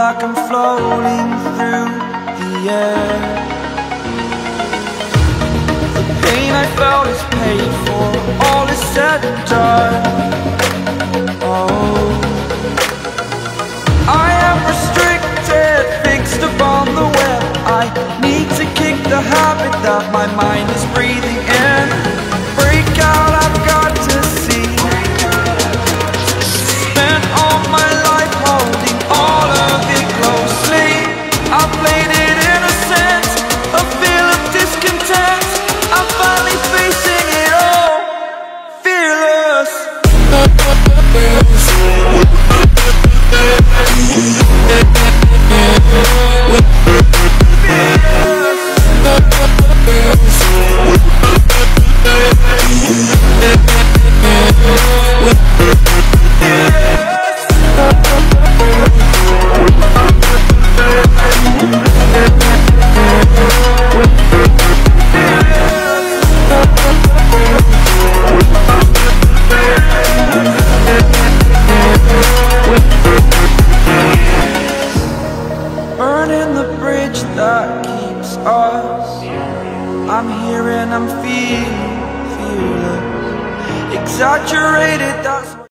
like I'm floating through the air. The pain I felt is paid for, all is said and done. Oh, I am restricted, fixed upon the web. I need to kick the habit that my mind is breathing in. Break out, I've got to see. Spent all my life holding all of it closely. I played it innocent, a feel of discontent. I'm finally facing it all, fearless. Burning the bridge that keeps us. I'm here and I'm feeling fearless. Exaggerated, that's